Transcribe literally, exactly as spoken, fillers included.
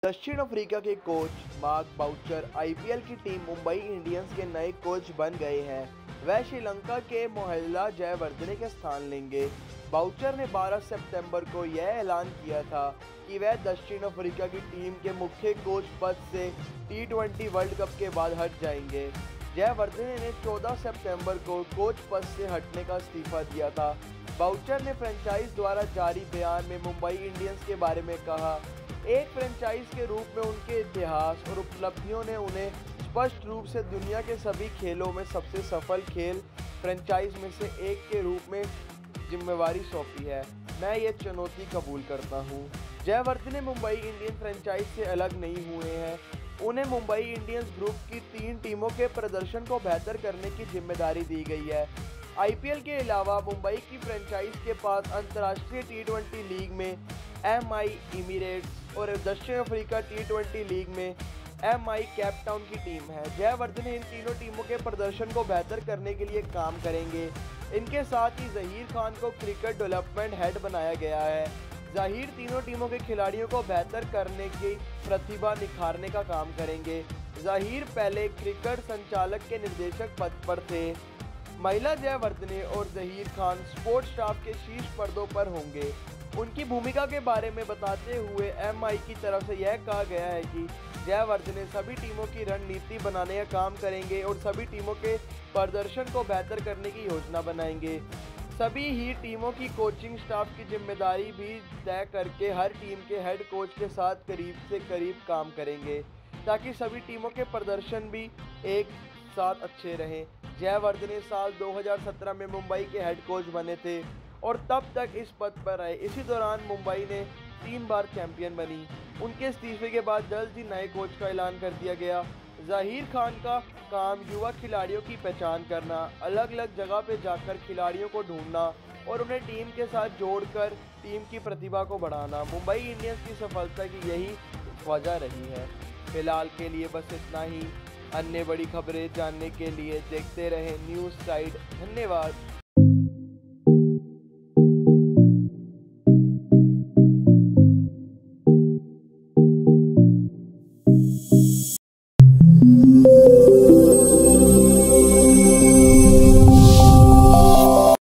दक्षिण अफ्रीका के coach Mark Boucher IPL की टीम मुंबई इंडियंस के नए कोच बन गए हैं। वह श्रीलंका के मोहल्ला जयवर्धने के स्थान लेंगे। बाउचर ने बारह सितंबर को यह ऐलान किया था कि वह दक्षिण अफ्रीका की टीम के मुख्य कोच पद से टी ट्वेंटी वर्ल्ड कप के बाद हट जाएंगे। जयवर्धने ने चौदह सितंबर को कोच पद से हटने का इस्तीफा दिया था। बाउचर ने फ्रेंचाइज द्वारा जारी बयान में मुंबई इंडियंस के बारे में कहा, एक फ्रेंचाइज के रूप में उनके इतिहास और उपलब्धियों ने उन्हें स्पष्ट रूप से दुनिया के सभी खेलों में सबसे सफल खेल फ्रेंचाइज में से एक के रूप में जिम्मेवारी सौंपी है। मैं ये चुनौती कबूल करता हूँ। जयवर्धने मुंबई इंडियंस फ्रेंचाइज से अलग नहीं हुए हैं। उन्हें मुंबई इंडियंस ग्रुप की तीन टीमों के प्रदर्शन को बेहतर करने की जिम्मेदारी दी गई है। आईपीएल के अलावा मुंबई की फ्रेंचाइज के पास अंतर्राष्ट्रीय टी ट्वेंटी लीग में एम आई इमिरेट्स और दक्षिण अफ्रीका टी ट्वेंटी लीग में एम आई केप टाउन की टीम है। जयवर्धने इन तीनों टीमों के प्रदर्शन को बेहतर करने के लिए काम करेंगे। इनके साथ ही जहीर खान को क्रिकेट डेवलपमेंट हेड बनाया गया है। जहीर तीनों टीमों के खिलाड़ियों को बेहतर करने की प्रतिभा निखारने का काम करेंगे। जहीर पहले क्रिकेट संचालक के निर्देशक पद पर थे। महिला जयवर्धने और जहीर खान स्पोर्ट्स स्टाफ के शीर्ष पदों पर होंगे। उनकी भूमिका के बारे में बताते हुए एम आई की तरफ से यह कहा गया है कि जयवर्धने सभी टीमों की रणनीति बनाने का काम करेंगे और सभी टीमों के प्रदर्शन को बेहतर करने की योजना बनाएंगे। सभी ही टीमों की कोचिंग स्टाफ की जिम्मेदारी भी तय करके हर टीम के हेड कोच के साथ करीब से करीब काम करेंगे ताकि सभी टीमों के प्रदर्शन भी एक साथ अच्छे रहें। जयवर्धने साल दो हज़ार सत्रह में मुंबई के हेड कोच बने थे और तब तक इस पद पर रहे। इसी दौरान मुंबई ने तीन बार चैंपियन बनी। उनके इस्तीफे के बाद जल्द ही नए कोच का ऐलान कर दिया गया। जहीर खान का काम युवा खिलाड़ियों की पहचान करना, अलग अलग जगह पर जाकर खिलाड़ियों को ढूंढना और उन्हें टीम के साथ जोड़कर टीम की प्रतिभा को बढ़ाना मुंबई इंडियंस की सफलता की यही वजह रही है। फिलहाल के लिए बस इतना ही। अन्य बड़ी खबरें जानने के लिए देखते रहें न्यूज़ साइड। धन्यवाद।